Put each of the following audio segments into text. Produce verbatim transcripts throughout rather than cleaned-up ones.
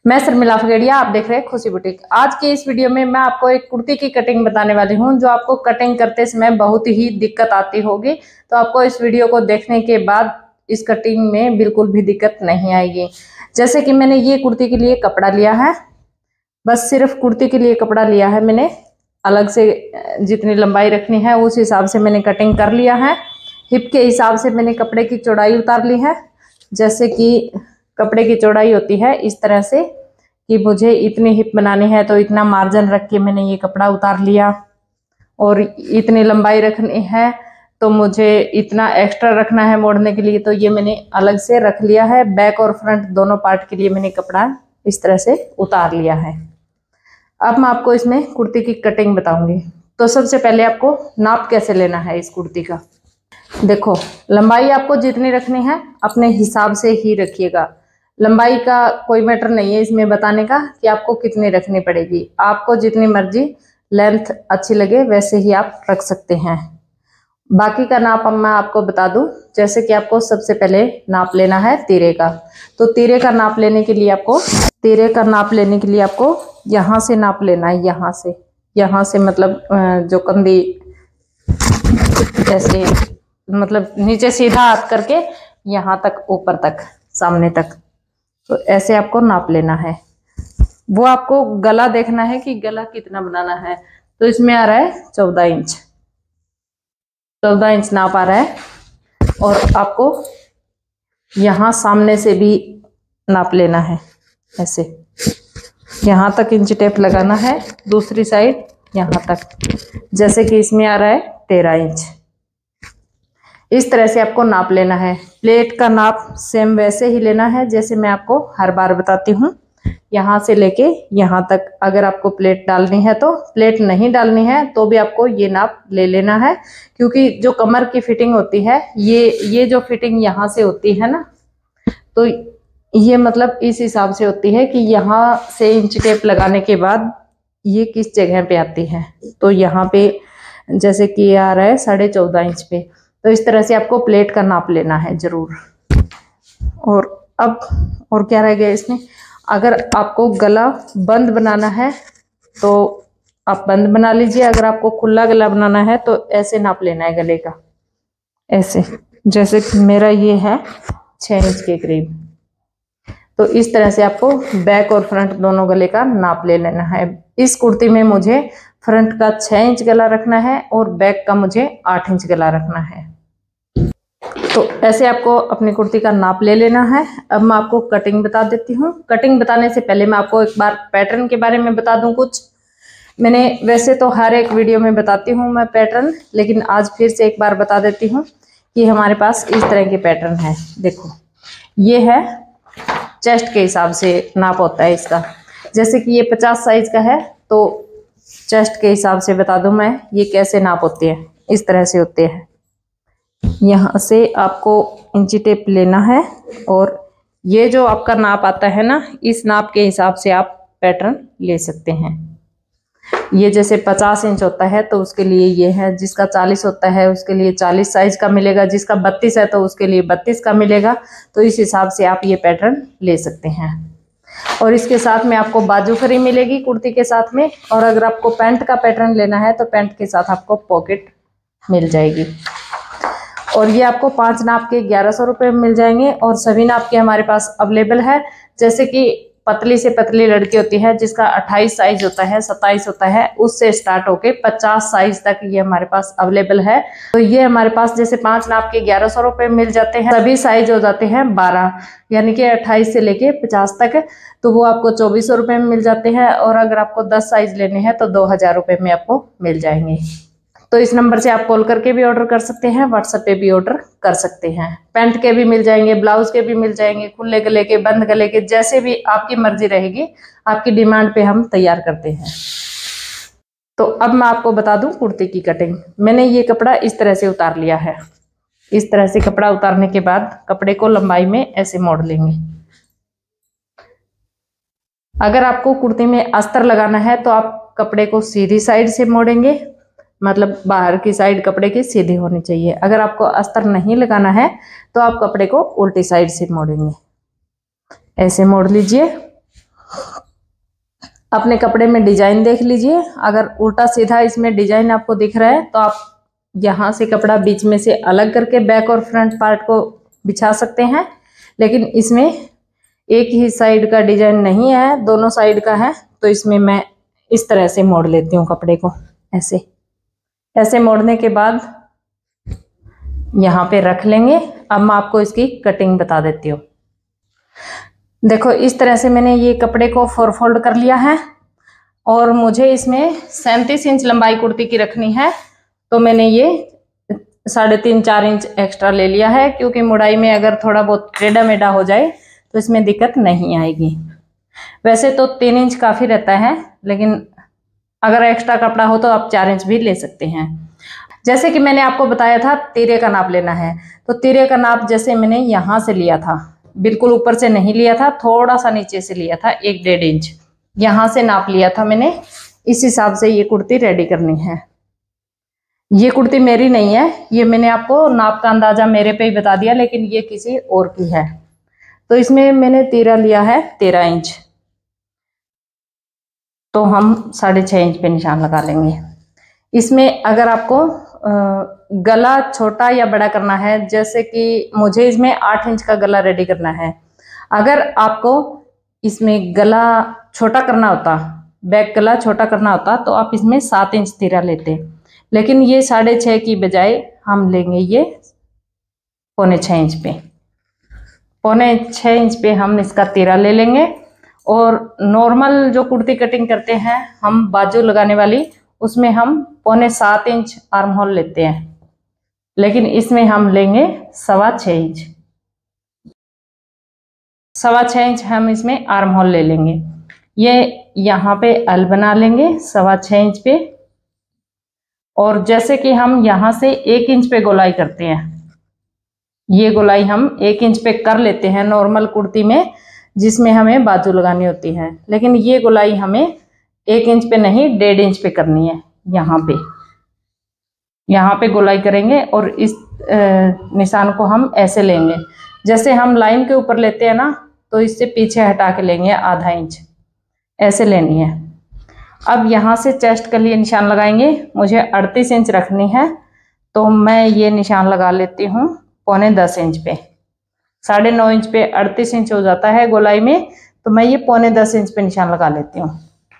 मैं शर्मिला फगेड़िया, आप देख रहे हैं खुशी बुटीक। आज की इस वीडियो में मैं आपको एक कुर्ती की कटिंग बताने वाली हूं, जो आपको कटिंग करते समय बहुत ही दिक्कत आती होगी। तो आपको इस वीडियो को देखने के बाद इस कटिंग में बिल्कुल भी दिक्कत नहीं आएगी। जैसे कि मैंने ये कुर्ती के लिए कपड़ा लिया है, बस सिर्फ कुर्ती के लिए कपड़ा लिया है मैंने। अलग से जितनी लंबाई रखनी है उस हिसाब से मैंने कटिंग कर लिया है। हिप के हिसाब से मैंने कपड़े की चौड़ाई उतार ली है। जैसे कि कपड़े की चौड़ाई होती है इस तरह से कि मुझे इतनी हिप बनानी है तो इतना मार्जिन रख के मैंने ये कपड़ा उतार लिया, और इतनी लंबाई रखनी है तो मुझे इतना एक्स्ट्रा रखना है मोड़ने के लिए, तो ये मैंने अलग से रख लिया है। बैक और फ्रंट दोनों पार्ट के लिए मैंने कपड़ा इस तरह से उतार लिया है। अब मैं आपको इसमें कुर्ती की कटिंग बताऊंगी। तो सबसे पहले आपको नाप कैसे लेना है इस कुर्ती का। देखो, लंबाई आपको जितनी रखनी है अपने हिसाब से ही रखिएगा। लंबाई का कोई मैटर नहीं है इसमें बताने का कि आपको कितनी रखनी पड़ेगी। आपको जितनी मर्जी लेंथ अच्छी लगे वैसे ही आप रख सकते हैं। बाकी का नाप अब मैं आपको बता दूं। जैसे कि आपको सबसे पहले नाप लेना है तीरे का। तो तीरे का नाप लेने के लिए आपको तीरे का नाप लेने के लिए आपको यहाँ से नाप लेना है। यहाँ से यहाँ से मतलब जो कंधी ऐसे मतलब नीचे सीधा हाथ करके यहाँ तक ऊपर तक सामने तक, तो ऐसे आपको नाप लेना है। वो आपको गला देखना है कि गला कितना बनाना है। तो इसमें आ रहा है चौदह इंच चौदह इंच नाप आ रहा है। और आपको यहाँ सामने से भी नाप लेना है। ऐसे यहाँ तक इंच टेप लगाना है, दूसरी साइड यहाँ तक। जैसे कि इसमें आ रहा है तेरह इंच। इस तरह से आपको नाप लेना है। प्लेट का नाप सेम वैसे ही लेना है जैसे मैं आपको हर बार बताती हूँ। यहाँ से लेके यहाँ तक अगर आपको प्लेट डालनी है तो, प्लेट नहीं डालनी है तो भी आपको ये नाप ले लेना है। क्योंकि जो कमर की फिटिंग होती है, ये ये जो फिटिंग यहाँ से होती है ना, तो ये मतलब इस हिसाब से होती है कि यहाँ से इंच टेप लगाने के बाद ये किस जगह पे आती है। तो यहाँ पे जैसे कि आ रहा है साढ़े चौदह इंच पे। तो इस तरह से आपको प्लेट का नाप लेना है जरूर। और अब और क्या रह गया इसमें, अगर आपको गला बंद बनाना है तो आप बंद बना लीजिए। अगर आपको खुला गला बनाना है तो ऐसे नाप लेना है गले का, ऐसे। जैसे मेरा ये है छः इंच के करीब। तो इस तरह से आपको बैक और फ्रंट दोनों गले का नाप ले लेना है। इस कुर्ती में मुझे फ्रंट का छः इंच गला रखना है और बैक का मुझे आठ इंच गला रखना है। तो ऐसे आपको अपनी कुर्ती का नाप ले लेना है। अब मैं आपको कटिंग बता देती हूँ। कटिंग बताने से पहले मैं आपको एक बार पैटर्न के बारे में बता दूँ कुछ। मैंने वैसे तो हर एक वीडियो में बताती हूँ मैं पैटर्न, लेकिन आज फिर से एक बार बता देती हूँ कि हमारे पास इस तरह के पैटर्न है। देखो, ये है चेस्ट के हिसाब से नाप होता है इसका। जैसे कि ये पचास साइज का है तो चेस्ट के हिसाब से बता दूं मैं ये कैसे नाप होते हैं। इस तरह से होते हैं। यहाँ से आपको इंची टेप लेना है और ये जो आपका नाप आता है ना, इस नाप के हिसाब से आप पैटर्न ले सकते हैं। ये जैसे पचास इंच होता है तो उसके लिए ये है, जिसका चालीस होता है उसके लिए चालीस साइज का मिलेगा, जिसका बत्तीस है तो उसके लिए बत्तीस का मिलेगा। तो इस हिसाब से आप ये पैटर्न ले सकते हैं। और इसके साथ में आपको बाजू फ्री मिलेगी कुर्ती के साथ में। और अगर आपको पैंट का पैटर्न लेना है तो पैंट के साथ आपको पॉकेट मिल जाएगी। और ये आपको पांच नाप के ग्यारह सौ रुपये में मिल जाएंगे। और सभी नाप के हमारे पास अवेलेबल है। जैसे कि पतली से पतली लड़की होती है जिसका अट्ठाईस साइज होता है, सत्ताईस होता है, उससे स्टार्ट होके पचास साइज तक ये हमारे पास अवेलेबल है। तो ये हमारे पास जैसे पांच नाप के ग्यारह सौ रुपये मिल जाते हैं। सभी साइज हो जाते हैं बारह, यानी कि अट्ठाईस से लेके पचास तक, तो वो आपको चौबीस सौ रुपये में मिल जाते हैं। और अगर आपको दस साइज लेने हैं तो दो हजार रुपये में आपको मिल जाएंगे। तो इस नंबर से आप कॉल करके भी ऑर्डर कर सकते हैं, व्हाट्सएप पे भी ऑर्डर कर सकते हैं। पैंट के भी मिल जाएंगे, ब्लाउज के भी मिल जाएंगे, खुले गले के, बंद गले के, जैसे भी आपकी मर्जी रहेगी, आपकी डिमांड पे हम तैयार करते हैं। तो अब मैं आपको बता दूं कुर्ती की कटिंग। मैंने ये कपड़ा इस तरह से उतार लिया है। इस तरह से कपड़ा उतारने के बाद कपड़े को लंबाई में ऐसे मोड़ लेंगे। अगर आपको कुर्ती में अस्तर लगाना है तो आप कपड़े को सीधी साइड से मोड़ेंगे, मतलब बाहर की साइड कपड़े की सीधी होनी चाहिए। अगर आपको अस्तर नहीं लगाना है तो आप कपड़े को उल्टी साइड से मोड़ेंगे। ऐसे मोड़ लीजिए। अपने कपड़े में डिजाइन देख लीजिए। अगर उल्टा सीधा इसमें डिजाइन आपको दिख रहा है तो आप यहाँ से कपड़ा बीच में से अलग करके बैक और फ्रंट पार्ट को बिछा सकते हैं, लेकिन इसमें एक ही साइड का डिजाइन नहीं है, दोनों साइड का है, तो इसमें मैं इस तरह से मोड़ लेती हूँ कपड़े को। ऐसे ऐसे मोड़ने के बाद यहाँ पे रख लेंगे। अब मैं आपको इसकी कटिंग बता देती हूँ। देखो इस तरह से मैंने ये कपड़े को फोर फोल्ड कर लिया है और मुझे इसमें सैंतीस इंच लंबाई कुर्ती की रखनी है, तो मैंने ये साढ़े तीन चार इंच एक्स्ट्रा ले लिया है, क्योंकि मुड़ाई में अगर थोड़ा बहुत टेढ़ा मेढ़ा हो जाए तो इसमें दिक्कत नहीं आएगी। वैसे तो तीन इंच काफ़ी रहता है, लेकिन अगर एक्स्ट्रा कपड़ा हो तो आप चार इंच भी ले सकते हैं। जैसे कि मैंने आपको बताया था तीरे का नाप लेना है, तो तीरे का नाप जैसे मैंने यहाँ से लिया था, बिल्कुल ऊपर से नहीं लिया था, थोड़ा सा नीचे से लिया था, एक डेढ़ इंच यहाँ से नाप लिया था मैंने। इस हिसाब से ये कुर्ती रेडी करनी है। ये कुर्ती मेरी नहीं है, ये मैंने आपको नाप का अंदाजा मेरे पे ही बता दिया, लेकिन ये किसी और की है। तो इसमें मैंने तीरा लिया है तेरह इंच, तो हम साढ़े छः इंच पे निशान लगा लेंगे। इसमें अगर आपको गला छोटा या बड़ा करना है, जैसे कि मुझे इसमें आठ इंच का गला रेडी करना है, अगर आपको इसमें गला छोटा करना होता, बैक गला छोटा करना होता, तो आप इसमें सात इंच तीरा लेते, लेकिन ये साढ़े छः की बजाय हम लेंगे ये पौने छः इंच पे। पौने छः इंच पे हम इसका तीरा ले लेंगे। और नॉर्मल जो कुर्ती कटिंग करते हैं हम बाजू लगाने वाली, उसमें हम पौने सात इंच आर्म होल लेते हैं, लेकिन इसमें हम लेंगे सवा छः इंच। सवा छः इंच हम इसमें आर्म होल ले लेंगे। ये यहाँ पे एल बना लेंगे सवा छः इंच पे, और जैसे कि हम यहाँ से एक इंच पे गोलाई करते हैं, ये गोलाई हम एक इंच पे कर लेते हैं नॉर्मल कुर्ती में, जिसमें हमें बाजू लगानी होती है, लेकिन ये गोलाई हमें एक इंच पे नहीं डेढ़ इंच पे करनी है। यहाँ पे यहाँ पे गोलाई करेंगे और इस निशान को हम ऐसे लेंगे, जैसे हम लाइन के ऊपर लेते हैं ना, तो इससे पीछे हटा के लेंगे आधा इंच, ऐसे लेनी है। अब यहाँ से चेस्ट के लिए निशान लगाएंगे। मुझे अड़तीस इंच रखनी है, तो मैं ये निशान लगा लेती हूँ पौने दस इंच पे। साढ़े नौ इंच पे अड़तीस इंच हो जाता है गोलाई में, तो मैं ये पौने दस इंच पे निशान लगा लेती हूँ।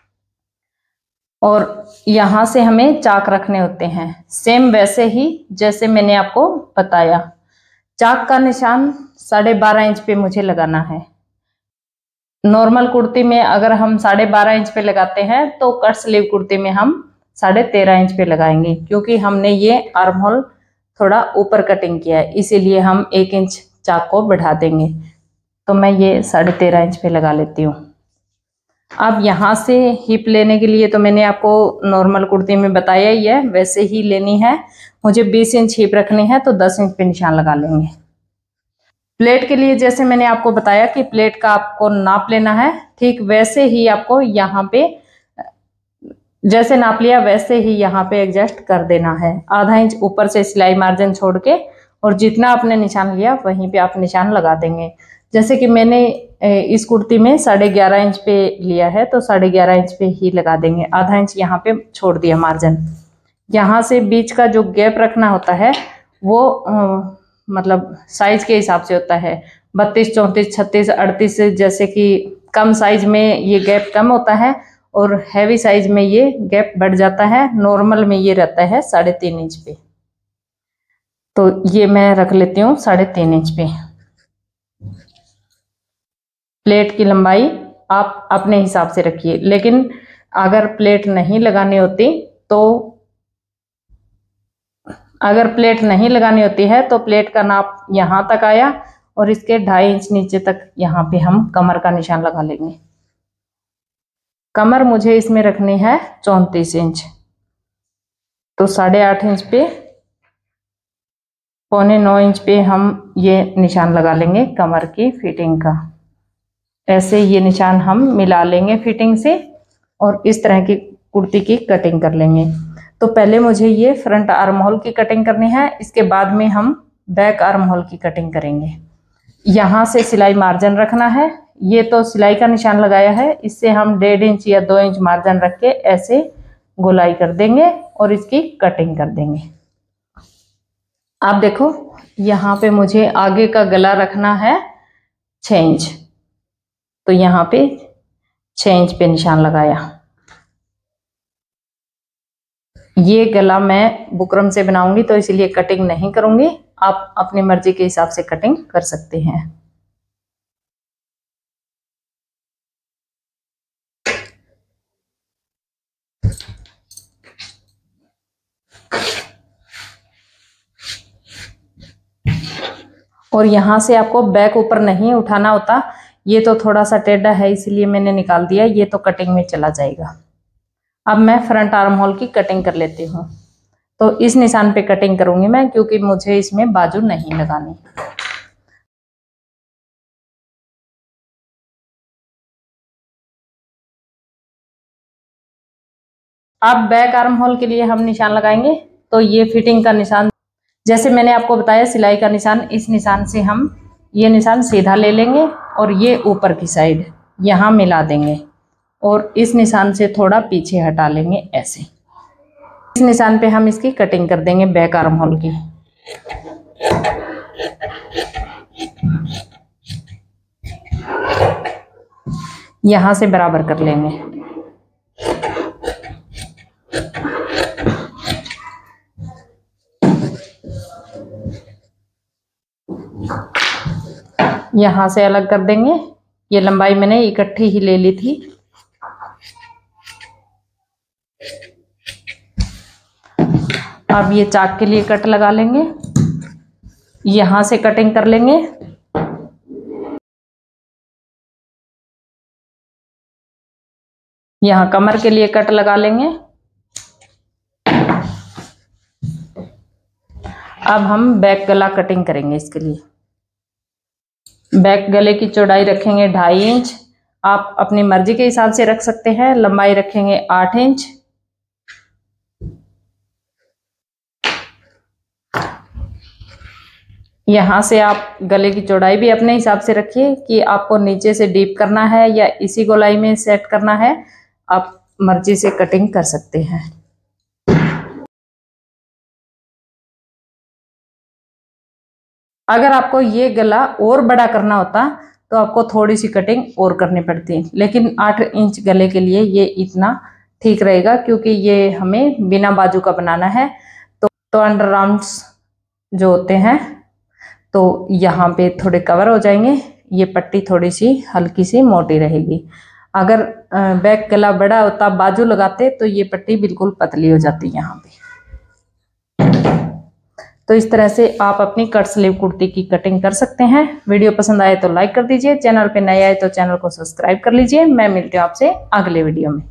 और यहाँ से हमें चाक रखने होते हैं, सेम वैसे ही जैसे मैंने आपको बताया। चाक का निशान साढ़े बारह इंच पे मुझे लगाना है। नॉर्मल कुर्ती में अगर हम साढ़े बारह इंच पे लगाते हैं, तो कट स्लीव कुर्ती में हम साढ़े तेरह इंच पे लगाएंगे, क्योंकि हमने ये आर्म होल थोड़ा ऊपर कटिंग किया है, इसीलिए हम एक इंच चाक को बढ़ा देंगे। तो मैं ये साढ़े तेरह इंच पे लगा लेती हूँ। अब यहाँ से हिप लेने के लिए तो मैंने आपको नॉर्मल कुर्ती में बताया ही है, वैसे ही लेनी है। मुझे बीस इंच हिप रखनी है, तो दस इंच पे निशान लगा लेंगे। प्लेट के लिए जैसे मैंने आपको बताया कि प्लेट का आपको नाप लेना है, ठीक वैसे ही आपको यहाँ पे जैसे नाप लिया वैसे ही यहाँ पे एडजस्ट कर देना है। आधा इंच ऊपर से सिलाई मार्जिन छोड़ के, और जितना आपने निशान लिया वहीं पे आप निशान लगा देंगे। जैसे कि मैंने इस कुर्ती में साढ़े ग्यारह इंच पे लिया है, तो साढ़े ग्यारह इंच पे ही लगा देंगे। आधा इंच यहाँ पे छोड़ दिया मार्जिन। यहाँ से बीच का जो गैप रखना होता है वो आ, मतलब साइज के हिसाब से होता है, बत्तीस चौंतीस छत्तीस अड़तीस। जैसे कि कम साइज में ये गैप कम होता है और हैवी साइज में ये गैप बढ़ जाता है। नॉर्मल में ये रहता है साढ़े तीन इंच पे, तो ये मैं रख लेती हूँ साढ़े तीन इंच पे। प्लेट की लंबाई आप अपने हिसाब से रखिए, लेकिन अगर प्लेट नहीं लगानी होती तो अगर प्लेट नहीं लगानी होती है तो प्लेट का नाप यहाँ तक आया और इसके ढाई इंच नीचे तक यहाँ पे हम कमर का निशान लगा लेंगे। कमर मुझे इसमें रखनी है चौंतीस इंच, तो साढ़े आठ इंच पे पौने नौ इंच पे हम ये निशान लगा लेंगे कमर की फिटिंग का। ऐसे ये निशान हम मिला लेंगे फिटिंग से और इस तरह की कुर्ती की कटिंग कर लेंगे। तो पहले मुझे ये फ्रंट आर्म होल की कटिंग करनी है, इसके बाद में हम बैक आर्म होल की कटिंग करेंगे। यहाँ से सिलाई मार्जिन रखना है, ये तो सिलाई का निशान लगाया है, इससे हम डेढ़ इंच या दो इंच मार्जिन रख के ऐसे गोलाई कर देंगे और इसकी कटिंग कर देंगे। आप देखो यहाँ पे मुझे आगे का गला रखना है छः इंच, तो यहाँ पे छः इंच पे निशान लगाया। ये गला मैं बुकरम से बनाऊंगी तो इसलिए कटिंग नहीं करूंगी, आप अपनी मर्जी के हिसाब से कटिंग कर सकते हैं। और यहाँ से आपको बैक ऊपर नहीं उठाना होता, ये तो थोड़ा सा टेढ़ा है इसलिए मैंने निकाल दिया, ये तो कटिंग में चला जाएगा। अब मैं फ्रंट आर्म होल की कटिंग कर लेती हूँ। तो इस निशान पे कटिंग करूंगी मैं, क्योंकि मुझे इसमें बाजू नहीं लगानी। अब बैक आर्म होल के लिए हम निशान लगाएंगे, तो ये फिटिंग का निशान, जैसे मैंने आपको बताया सिलाई का निशान, इस निशान से हम ये निशान सीधा ले लेंगे और ये ऊपर की साइड यहाँ मिला देंगे और इस निशान से थोड़ा पीछे हटा लेंगे ऐसे। इस निशान पे हम इसकी कटिंग कर देंगे बैक आर्म होल की। यहाँ से बराबर कर लेंगे। यहाँ से अलग कर देंगे, ये लंबाई मैंने इकट्ठी ही ले ली थी। अब ये चाक के लिए कट लगा लेंगे, यहाँ से कटिंग कर लेंगे। यहाँ कमर के लिए कट लगा लेंगे। अब हम बैक गला कटिंग करेंगे। इसके लिए बैक गले की चौड़ाई रखेंगे ढाई इंच, आप अपनी मर्जी के हिसाब से रख सकते हैं। लंबाई रखेंगे आठ इंच। यहाँ से आप गले की चौड़ाई भी अपने हिसाब से रखिए कि आपको नीचे से डीप करना है या इसी गोलाई में सेट करना है, आप मर्जी से कटिंग कर सकते हैं। अगर आपको ये गला और बड़ा करना होता तो आपको थोड़ी सी कटिंग और करनी पड़ती, लेकिन आठ इंच गले के लिए ये इतना ठीक रहेगा, क्योंकि ये हमें बिना बाजू का बनाना है। तो, तो अंडर आर्म्स जो होते हैं तो यहाँ पे थोड़े कवर हो जाएंगे, ये पट्टी थोड़ी सी हल्की सी मोटी रहेगी। अगर बैक गला बड़ा होता, बाजू लगाते, तो ये पट्टी बिल्कुल पतली हो जाती यहाँ पे। तो इस तरह से आप अपनी कट स्लीव कुर्ती की कटिंग कर सकते हैं। वीडियो पसंद आए तो लाइक कर दीजिए, चैनल पे नए आए तो चैनल को सब्सक्राइब कर लीजिए। मैं मिलती हूँ आपसे अगले वीडियो में।